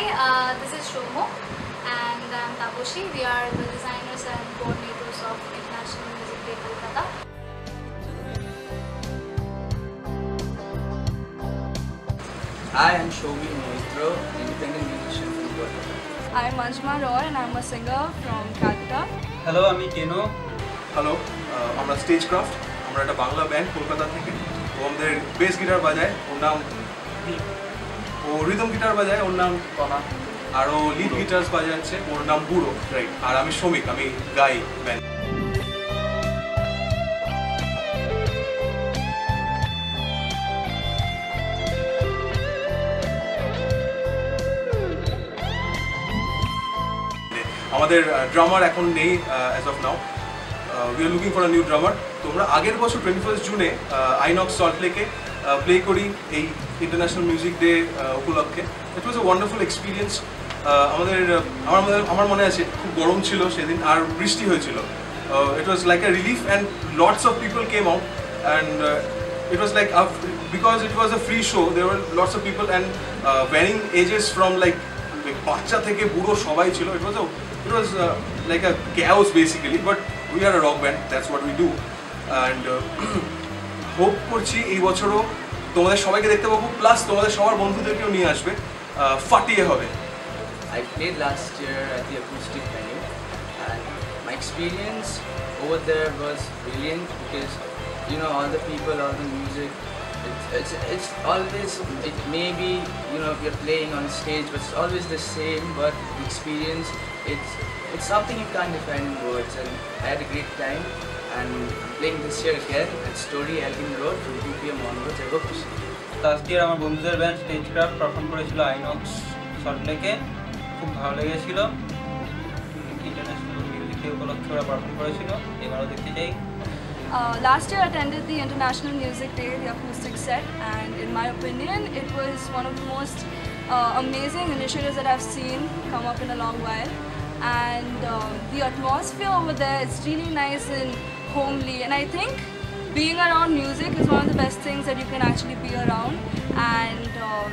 This is Shomo and I'm Taposhi. We are the designers and coordinators of International Music Day Kolkata. Hi, I'm Shomi Moitro, independent musician from Kolkata. I'm Anjuma Roy and I'm a singer from Calcutta. Hello, I'm Keno. Hello, আমরা stage craft, আমরা একটা Bangla band Kolkata থেকে। ও আমাদের bass guitar বাজায়, ওর নাম ও rhythm guitar বাজায়, ওর নাম কনা। আর ও লিড গিটারস বাজাচ্ছে, ওর নাম বুড়ো, রাইট। আর আমি শ্রমিক, আমি গাই ব্যান্ড। আমাদের ড্রামার এখন নেই as of now. We are looking for a new drummer. তোমরা আগের বছর 21 জুনে আইনক্স সল্ট লেকে প্লে করি এই ইন্টারন্যাশনাল মিউজিক ডে উপলক্ষে। It was a wonderful experience. আমার মনে আছে খুব গরম ছিল সেদিন আর বৃষ্টি হয়েছিল। It was like a relief and lots of people came out and it was like because it was a free show, there were lots of people and varying ages from like বাচ্চা থেকে বুড়ো সবাই ছিল। It was like a chaos basically, but we are a rock band, that's what we do and hope করছি এই বছরও তোমাদের সবাইকে দেখতে পাবো, প্লাস তোমাদের সবার বন্ধুদেরকেও নিয়ে আসবে, ফাটিয়ে হবে। I played last year at the acoustic venue and my experience over there was brilliant because you know all the people, all the music, it's always, it may be, you know, you're playing on stage but it's always the same, but the experience, it's something you can't define in words and I had a great time and I'm playing this year again at Story Elgin Road from 2 PM onwards. I hope to see you. Last year আমার বন্ধুদের band stage craft perform করেছিল INOX Salt লেকে, খুব ভালো লেগেছিল। International music day উপলক্ষে ওরা perform করেছিল, এবারও দেখতে চাই। Last year I attended the International Music Day, the acoustic set, and in my opinion it was one of the most amazing initiatives that I've seen come up in a long while, and the atmosphere over there is really nice and homely, and I think being around music is one of the best things that you can actually be around, and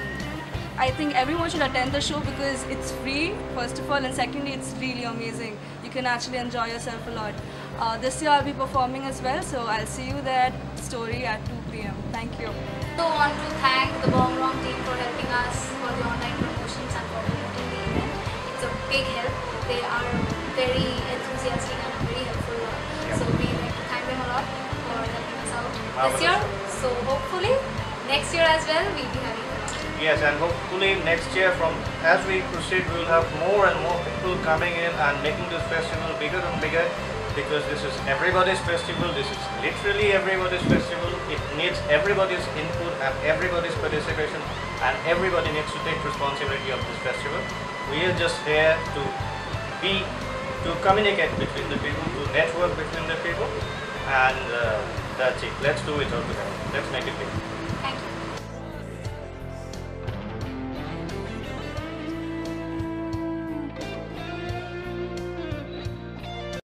I think everyone should attend the show because it's free first of all, and secondly it's really amazing. You can actually enjoy yourself a lot. This year I'll be performing as well, so I'll see you there at Story at 2 PM. Thank you. So I want to thank the Bong Rong team for helping us for the online promotions and for promoting the event. It's a big help. They are very enthusiastic and very helpful. So we like to thank them a lot for helping us out this year. So hopefully next year as well we'll be having them. Yes, and hopefully next year, from as we proceed, we will have more and more people coming in and making this festival bigger and bigger, because this is everybody's festival. This is literally everybody's festival. It needs everybody's input and everybody's participation, and everybody needs to take responsibility of this festival. We are just here to communicate between the people, to network between the people, and that's it. Let's do it all together. Let's make it big.